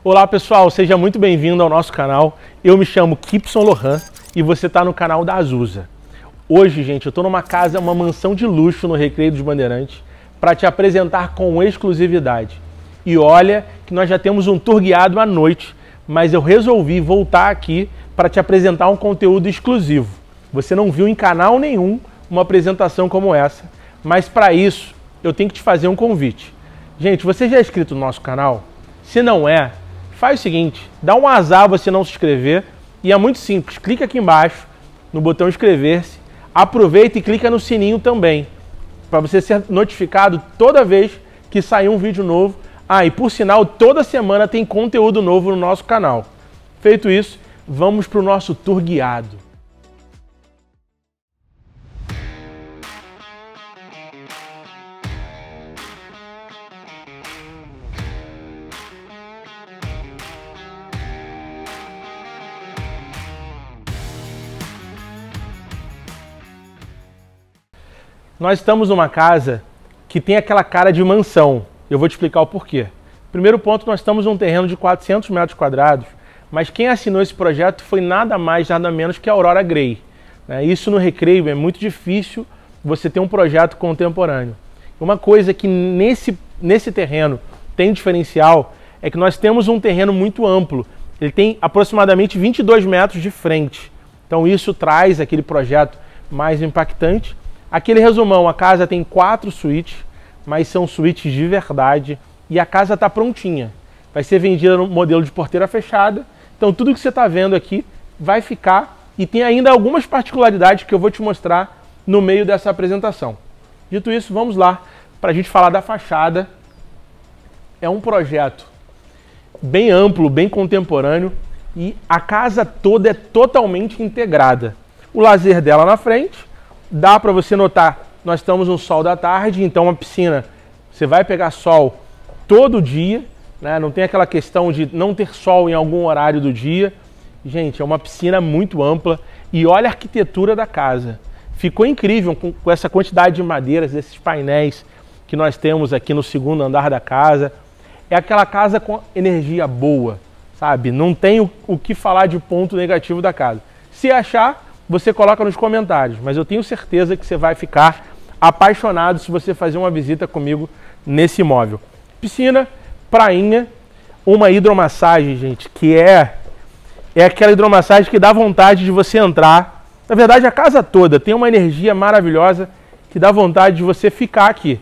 Olá pessoal, seja muito bem-vindo ao nosso canal. Eu me chamo Kipson Lohan e você está no canal da Azusa. Hoje, gente, eu estou numa casa, uma mansão de luxo no Recreio dos Bandeirantes para te apresentar com exclusividade. E olha que nós já temos um tour guiado à noite, mas eu resolvi voltar aqui para te apresentar um conteúdo exclusivo. Você não viu em canal nenhum uma apresentação como essa, mas para isso eu tenho que te fazer um convite. Gente, você já é inscrito no nosso canal? Se não é, faz o seguinte, dá um azar você não se inscrever e é muito simples, clica aqui embaixo no botão inscrever-se, aproveita e clica no sininho também, para você ser notificado toda vez que sair um vídeo novo. Ah, e por sinal, toda semana tem conteúdo novo no nosso canal. Feito isso, vamos para o nosso tour guiado. Nós estamos numa casa que tem aquela cara de mansão. Eu vou te explicar o porquê. Primeiro ponto, nós estamos num terreno de 400 metros quadrados, mas quem assinou esse projeto foi nada mais, nada menos que a Aurora Grey. Isso no Recreio é muito difícil você ter um projeto contemporâneo. Uma coisa que nesse terreno tem diferencial é que nós temos um terreno muito amplo. Ele tem aproximadamente 22 metros de frente. Então isso traz aquele projeto mais impactante. Aquele resumão, a casa tem 4 suítes, mas são suítes de verdade e a casa está prontinha. Vai ser vendida no modelo de porteira fechada, então tudo que você está vendo aqui vai ficar e tem ainda algumas particularidades que eu vou te mostrar no meio dessa apresentação. Dito isso, vamos lá para a gente falar da fachada. É um projeto bem amplo, bem contemporâneo e a casa toda é totalmente integrada. O lazer dela na frente. Dá para você notar, nós estamos no sol da tarde, então a piscina, você vai pegar sol todo dia, né? Não tem aquela questão de não ter sol em algum horário do dia. Gente, é uma piscina muito ampla e olha a arquitetura da casa. Ficou incrível com essa quantidade de madeiras, esses painéis que nós temos aqui no segundo andar da casa. É aquela casa com energia boa, sabe? Não tem o que falar de ponto negativo da casa. Se achar, você coloca nos comentários, mas eu tenho certeza que você vai ficar apaixonado se você fazer uma visita comigo nesse imóvel. Piscina, prainha, uma hidromassagem, gente, que é aquela hidromassagem que dá vontade de você entrar. Na verdade, a casa toda tem uma energia maravilhosa que dá vontade de você ficar aqui.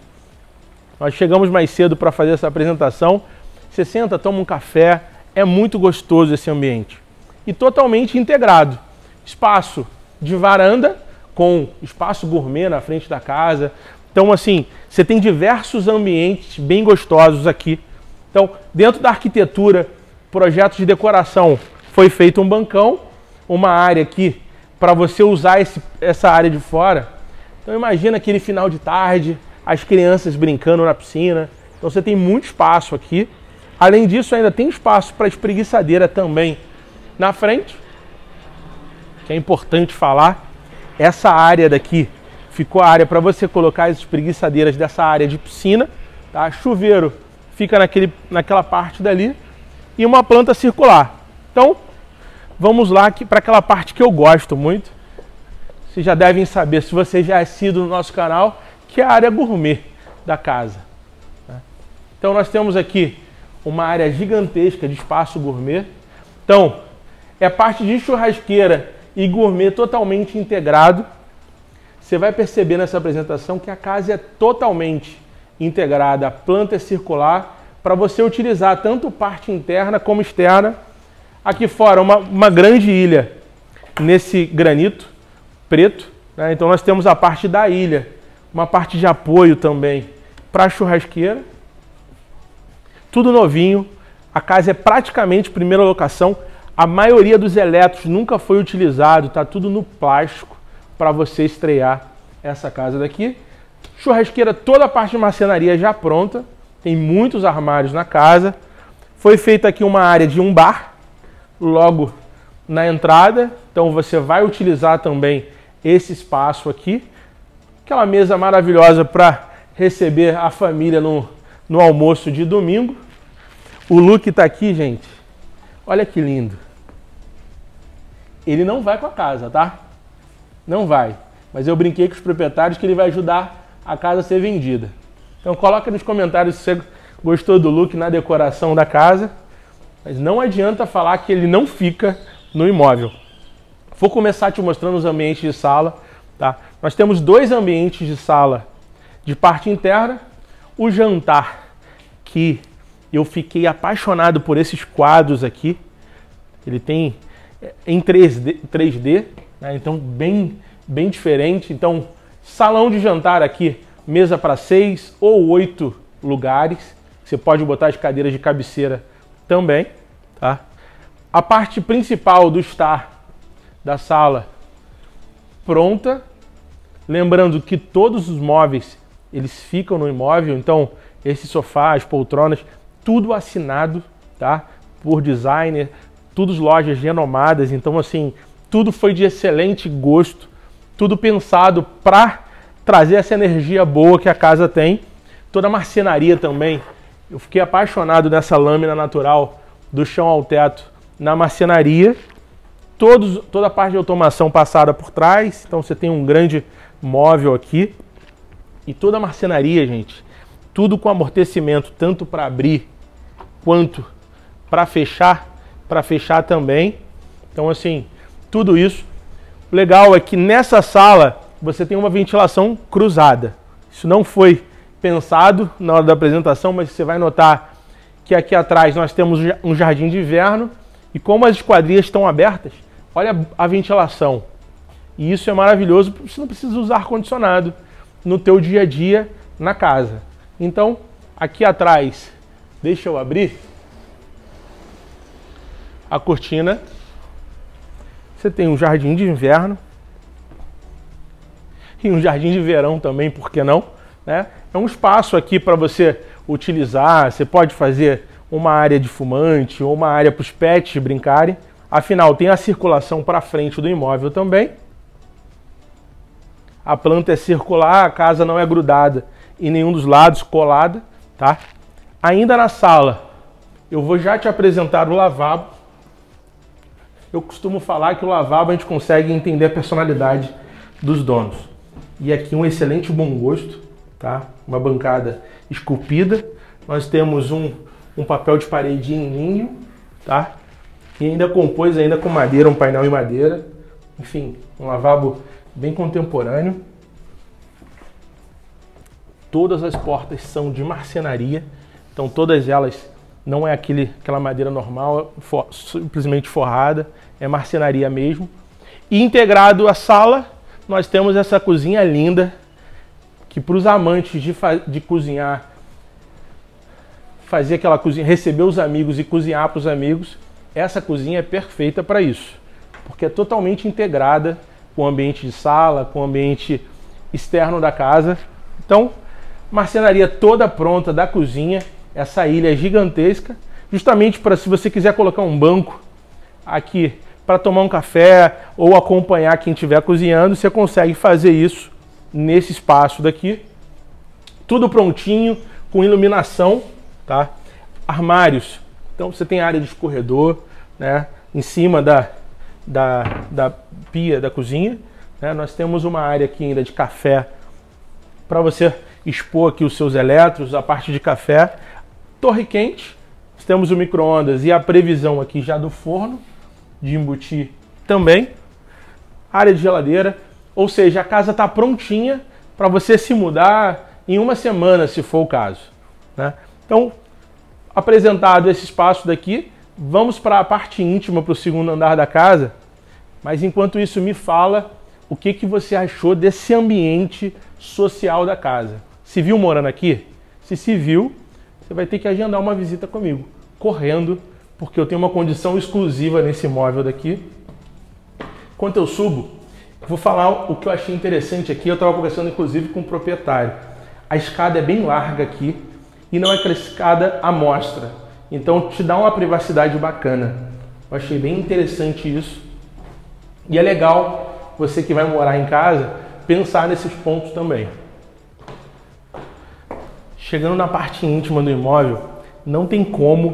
Nós chegamos mais cedo para fazer essa apresentação. Você senta, toma um café, é muito gostoso esse ambiente. E totalmente integrado. Espaço de varanda com espaço gourmet na frente da casa. Então, assim, você tem diversos ambientes bem gostosos aqui. Então, dentro da arquitetura, projetos de decoração, foi feito um bancão, uma área aqui para você usar essa área de fora. Então, imagina aquele final de tarde, as crianças brincando na piscina. Então, você tem muito espaço aqui. Além disso, ainda tem espaço para espreguiçadeira também na frente. Que é importante falar, essa área daqui ficou a área para você colocar as espreguiçadeiras dessa área de piscina, tá? Chuveiro fica naquela parte dali e uma planta circular. Então, vamos lá para aquela parte que eu gosto muito. Vocês já devem saber, se você já é assíduo no nosso canal, que é a área gourmet da casa. Tá? Então, nós temos aqui uma área gigantesca de espaço gourmet. Então, é parte de churrasqueira e gourmet totalmente integrado. Você vai perceber nessa apresentação que a casa é totalmente integrada, a planta é circular, para você utilizar tanto parte interna como externa. Aqui fora, uma grande ilha nesse granito preto, né? Então nós temos a parte da ilha, uma parte de apoio também para a churrasqueira. Tudo novinho, a casa é praticamente primeira locação. A maioria dos eletros nunca foi utilizado, está tudo no plástico para você estrear essa casa daqui. Churrasqueira, toda a parte de marcenaria já pronta, tem muitos armários na casa. Foi feita aqui uma área de um bar, logo na entrada, então você vai utilizar também esse espaço aqui. Aquela mesa maravilhosa para receber a família no almoço de domingo. O look tá aqui, gente. Olha que lindo. Ele não vai com a casa, tá? Não vai. Mas eu brinquei com os proprietários que ele vai ajudar a casa a ser vendida. Então coloca nos comentários se você gostou do look na decoração da casa. Mas não adianta falar que ele não fica no imóvel. Vou começar te mostrando os ambientes de sala, tá? Nós temos 2 ambientes de sala de parte interna. O jantar, que eu fiquei apaixonado por esses quadros aqui. Ele tem em 3D, né? Então bem diferente. Então, salão de jantar aqui, mesa para 6 ou 8 lugares. Você pode botar as cadeiras de cabeceira também, tá? A parte principal do estar da sala pronta. Lembrando que todos os móveis, eles ficam no imóvel. Então, esses sofás, poltronas, tudo assinado, tá? Por designer, todas lojas renomadas. Então, assim, tudo foi de excelente gosto. Tudo pensado para trazer essa energia boa que a casa tem. Toda a marcenaria também. Eu fiquei apaixonado nessa lâmina natural do chão ao teto na marcenaria. Toda a parte de automação passada por trás. Então você tem um grande móvel aqui. E toda a marcenaria, gente, tudo com amortecimento, tanto para abrir quanto para fechar também. Então, assim, tudo isso. O legal é que nessa sala você tem uma ventilação cruzada. Isso não foi pensado na hora da apresentação, mas você vai notar que aqui atrás nós temos um jardim de inverno e como as esquadrias estão abertas, olha a ventilação. E isso é maravilhoso, porque você não precisa usar ar-condicionado no teu dia a dia na casa. Então, aqui atrás, deixa eu abrir a cortina. Você tem um jardim de inverno e um jardim de verão também, por que não? Né? É um espaço aqui para você utilizar. Você pode fazer uma área de fumante ou uma área para os pets brincarem. Afinal, tem a circulação para frente do imóvel também. A planta é circular, a casa não é grudada em nenhum dos lados, colada, tá? Ainda na sala, eu vou já te apresentar o lavabo. Eu costumo falar que o lavabo a gente consegue entender a personalidade dos donos. E aqui um excelente bom gosto, tá? Uma bancada esculpida. Nós temos um papel de parede em linho, tá? E ainda compôs ainda com madeira, um painel em madeira. Enfim, um lavabo bem contemporâneo. Todas as portas são de marcenaria, então todas elas não é aquela madeira normal, simplesmente forrada, é marcenaria mesmo. E integrado à sala, nós temos essa cozinha linda, que para os amantes de cozinhar, fazer aquela cozinha, receber os amigos e cozinhar para os amigos, essa cozinha é perfeita para isso, porque é totalmente integrada com o ambiente de sala, com o ambiente externo da casa. Então, marcenaria toda pronta da cozinha, essa ilha é gigantesca, justamente para se você quiser colocar um banco aqui para tomar um café ou acompanhar quem estiver cozinhando, você consegue fazer isso nesse espaço daqui. Tudo prontinho, com iluminação, tá? Armários, então você tem área de escorredor, né? Em cima da pia da cozinha, né? Nós temos uma área aqui ainda de café para você expor aqui os seus eletros, a parte de café. Torre quente, temos o micro-ondas e a previsão aqui já do forno de embutir também. Área de geladeira, ou seja, a casa está prontinha para você se mudar em uma semana, se for o caso, né? Então, apresentado esse espaço daqui, vamos para a parte íntima, para o segundo andar da casa. Mas enquanto isso, me fala o que você achou desse ambiente social da casa. Se viu morando aqui? Se viu, você vai ter que agendar uma visita comigo, correndo, porque eu tenho uma condição exclusiva nesse imóvel daqui. Enquanto eu subo, vou falar o que eu achei interessante aqui. Eu estava conversando inclusive com o proprietário. A escada é bem larga aqui e não é aquela escada à mostra. Então te dá uma privacidade bacana. Eu achei bem interessante isso. E é legal você que vai morar em casa pensar nesses pontos também. Chegando na parte íntima do imóvel, não tem como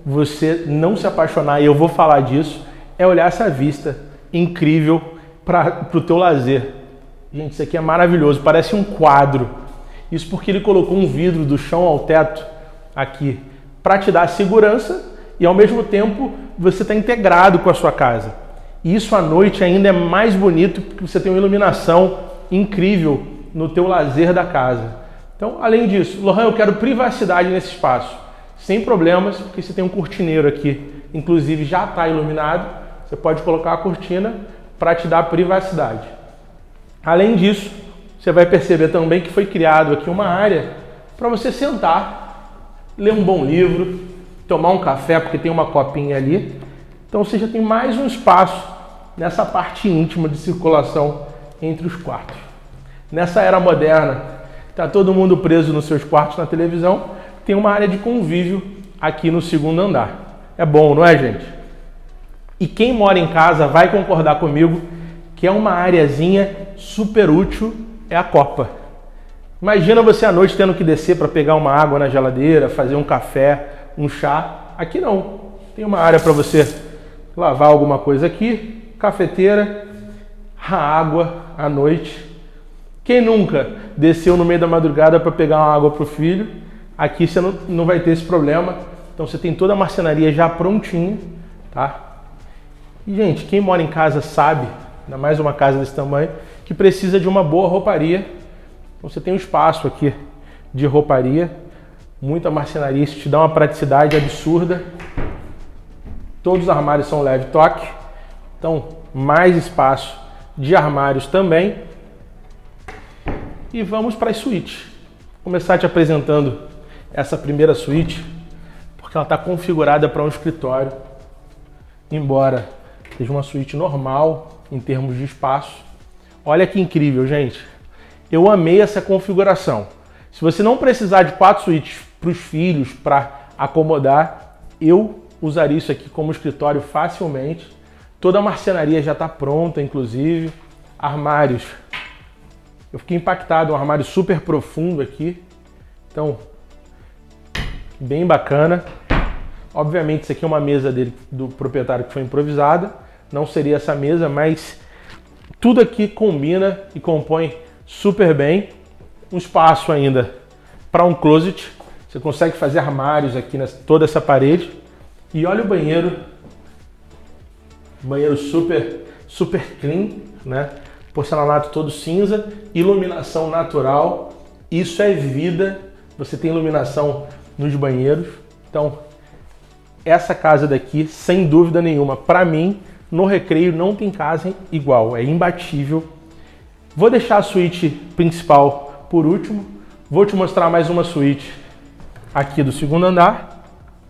você não se apaixonar, e eu vou falar disso, é olhar essa vista incrível para o teu lazer. Gente, isso aqui é maravilhoso, parece um quadro. Isso porque ele colocou um vidro do chão ao teto aqui para te dar segurança e ao mesmo tempo você está integrado com a sua casa. E isso à noite ainda é mais bonito porque você tem uma iluminação incrível no teu lazer da casa. Então, além disso, Lohan, eu quero privacidade nesse espaço. Sem problemas, porque você tem um cortineiro aqui, inclusive já está iluminado. Você pode colocar a cortina para te dar privacidade. Além disso, você vai perceber também que foi criado aqui uma área para você sentar, ler um bom livro, tomar um café, porque tem uma copinha ali. Então você já tem mais um espaço nessa parte íntima de circulação entre os quartos. Nessa era moderna, está todo mundo preso nos seus quartos na televisão, tem uma área de convívio aqui no segundo andar. É bom, não é, gente? E quem mora em casa vai concordar comigo que é uma areazinha super útil, é a copa. Imagina você à noite tendo que descer para pegar uma água na geladeira, fazer um café, um chá. Aqui não. Tem uma área para você lavar alguma coisa aqui, cafeteira, a água à noite. Quem nunca desceu no meio da madrugada para pegar uma água para o filho? Aqui você não vai ter esse problema. Então você tem toda a marcenaria já prontinha, tá? E, gente, quem mora em casa sabe, ainda mais uma casa desse tamanho, que precisa de uma boa rouparia. Então você tem um espaço aqui de rouparia, muita marcenaria, isso te dá uma praticidade absurda. Todos os armários são leve toque, então mais espaço de armários também. E vamos para as suítes. Vou começar te apresentando essa primeira suíte, porque ela está configurada para um escritório, embora seja uma suíte normal em termos de espaço. Olha que incrível, gente. Eu amei essa configuração. Se você não precisar de 4 suítes para os filhos, para acomodar, eu usaria isso aqui como escritório facilmente. Toda a marcenaria já está pronta, inclusive. Armários. Eu fiquei impactado, um armário super profundo aqui. Então, bem bacana. Obviamente, isso aqui é uma mesa dele, do proprietário, que foi improvisada. Não seria essa mesa, mas tudo aqui combina e compõe super bem. Um espaço ainda para um closet. Você consegue fazer armários aqui nessa toda essa parede. E olha o banheiro. Banheiro super clean, né? Porcelanato todo cinza, iluminação natural. Isso é vida. Você tem iluminação nos banheiros. Então, essa casa daqui, sem dúvida nenhuma, para mim, no Recreio não tem casa igual, é imbatível. Vou deixar a suíte principal por último. Vou te mostrar mais uma suíte aqui do segundo andar.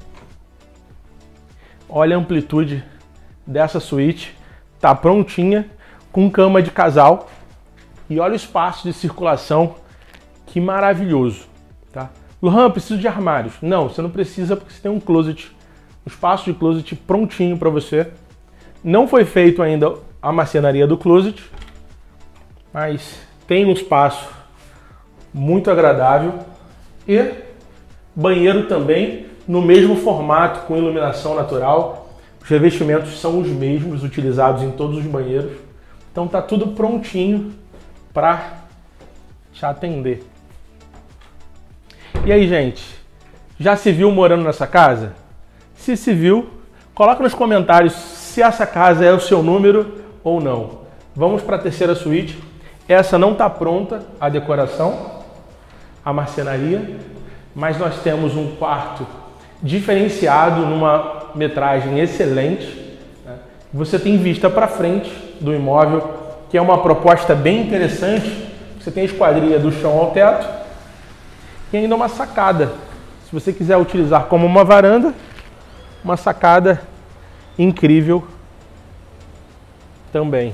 Olha a amplitude dessa suíte, tá prontinha, com cama de casal. E olha o espaço de circulação, que maravilhoso, tá? Lohan, preciso de armários. Não, você não precisa, porque você tem um closet, um espaço de closet prontinho para você. Não foi feito ainda a marcenaria do closet, mas tem um espaço muito agradável e banheiro também no mesmo formato, com iluminação natural. Os revestimentos são os mesmos utilizados em todos os banheiros. Então tá tudo prontinho para te atender. E aí, gente, já se viu morando nessa casa? Se viu, coloca nos comentários se essa casa é o seu número ou não. Vamos para a terceira suíte. Essa não está pronta, a decoração, a marcenaria, mas nós temos um quarto diferenciado, numa metragem excelente, né? Você tem vista para frente do imóvel, que é uma proposta bem interessante. Você tem a esquadria do chão ao teto e ainda uma sacada. Se você quiser utilizar como uma varanda, uma sacada incrível também.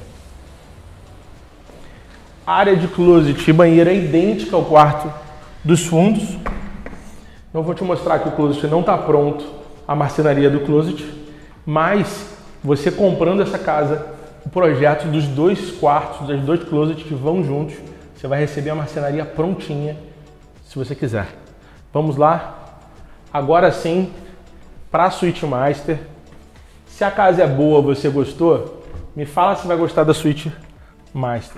A área de closet e banheiro é idêntica ao quarto dos fundos. Eu vou te mostrar que o closet não está pronto, a marcenaria do closet, mas você comprando essa casa, o projeto dos 2 quartos, dos 2 closets que vão juntos, você vai receber a marcenaria prontinha, se você quiser. Vamos lá? Agora sim, para a Suite Master. Se a casa é boa, você gostou, me fala se vai gostar da Suite Master.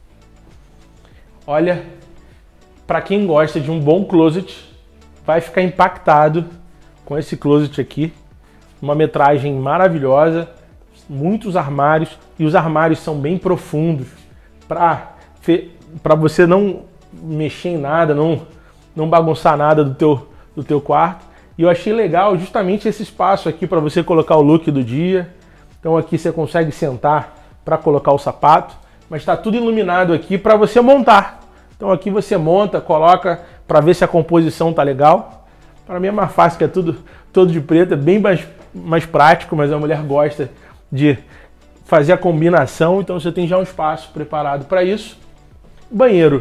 Olha, para quem gosta de um bom closet, vai ficar impactado com esse closet aqui. Uma metragem maravilhosa, muitos armários, e os armários são bem profundos para você não mexer em nada, não bagunçar nada do teu quarto. E eu achei legal justamente esse espaço aqui para você colocar o look do dia. Então aqui você consegue sentar para colocar o sapato, mas está tudo iluminado aqui para você montar. Então aqui você monta, coloca para ver se a composição tá legal. Para mim é mais fácil, que é tudo todo de preto, é bem mais prático, mas a mulher gosta de fazer a combinação, então você tem já um espaço preparado para isso. Banheiro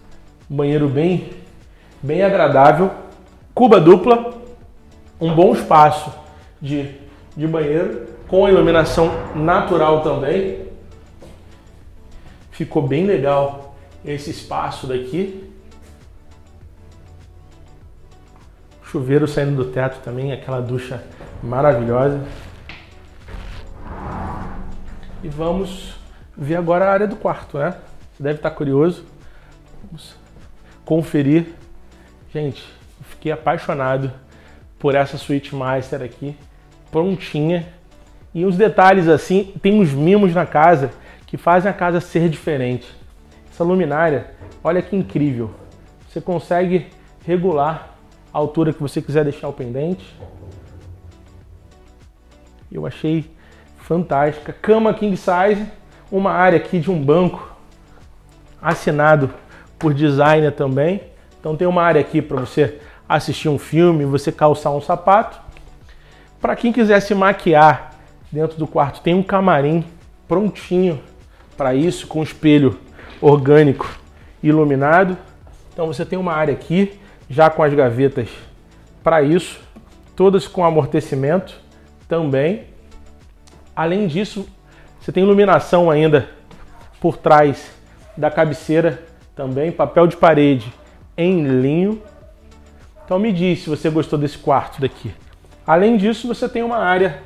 bem agradável, cuba dupla, um bom espaço de banheiro, com a iluminação natural também. Ficou bem legal esse espaço daqui. Chuveiro saindo do teto também, aquela ducha maravilhosa. E vamos ver agora a área do quarto, né? Você deve estar curioso. Vamos conferir. Gente, eu fiquei apaixonado por essa Suite Master aqui, prontinha. E os detalhes assim, tem uns mimos na casa que fazem a casa ser diferente. Essa luminária, olha que incrível. Você consegue regular a altura que você quiser deixar o pendente. Eu achei fantástica. Cama king size, uma área aqui de um banco assinado por designer também. Então tem uma área aqui para você assistir um filme, você calçar um sapato. Para quem quiser se maquiar dentro do quarto, tem um camarim prontinho para isso, com espelho orgânico iluminado. Então você tem uma área aqui, já com as gavetas para isso, todas com amortecimento também. Além disso, você tem iluminação ainda por trás da cabeceira também, papel de parede em linho. Então me diz se você gostou desse quarto daqui. Além disso, você tem uma área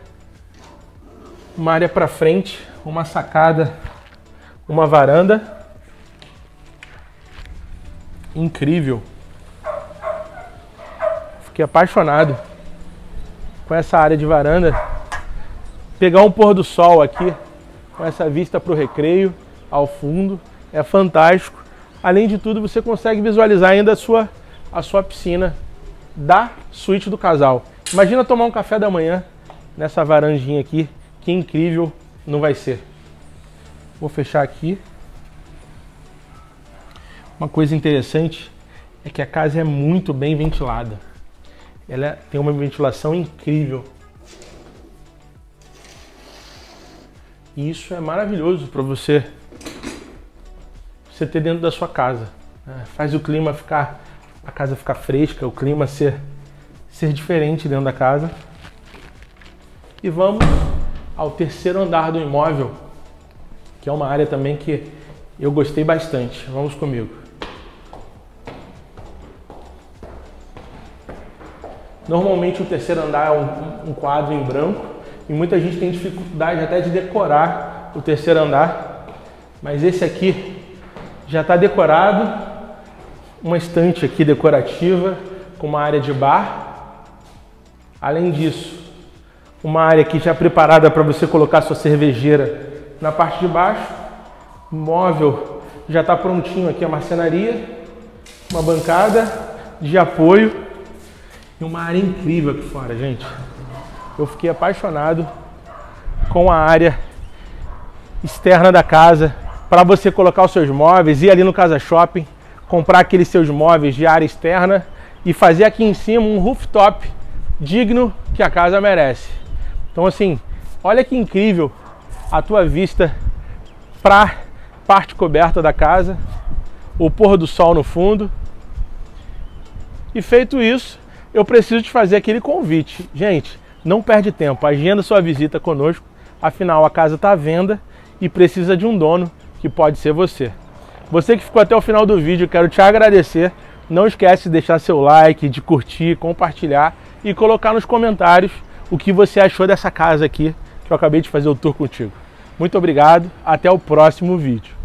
para frente, uma sacada, uma varanda incrível. Fiquei apaixonado com essa área de varanda. Pegar um pôr do sol aqui, com essa vista para o Recreio, ao fundo, é fantástico. Além de tudo, você consegue visualizar ainda a sua piscina da suíte do casal. Imagina tomar um café da manhã nessa varandinha aqui, que incrível não vai ser. Vou fechar aqui. Uma coisa interessante é que a casa é muito bem ventilada. Ela tem uma ventilação incrível. E isso é maravilhoso para você ter dentro da sua casa. Faz o clima a casa ficar fresca, o clima ser diferente dentro da casa. E vamos ao terceiro andar do imóvel, que é uma área também que eu gostei bastante. Vamos comigo. Normalmente o terceiro andar é um quadro em branco e muita gente tem dificuldade até de decorar o terceiro andar, mas esse aqui já está decorado, uma estante aqui decorativa com uma área de bar. Além disso, uma área aqui já preparada para você colocar sua cervejeira na parte de baixo. O móvel já está prontinho aqui, a marcenaria, uma bancada de apoio e uma área incrível aqui fora, gente. Eu fiquei apaixonado com a área externa da casa, para você colocar os seus móveis, ir ali no Casa Shopping, comprar aqueles seus móveis de área externa e fazer aqui em cima um rooftop digno que a casa merece. Então assim, olha que incrível a tua vista para a parte coberta da casa, o pôr do sol no fundo. E feito isso, eu preciso te fazer aquele convite. Gente, não perde tempo, agenda sua visita conosco, afinal a casa está à venda e precisa de um dono, que pode ser você. Você que ficou até o final do vídeo, quero te agradecer. Não esquece de deixar seu like, de curtir, compartilhar e colocar nos comentários o que você achou dessa casa aqui, que eu acabei de fazer o tour contigo. Muito obrigado, até o próximo vídeo.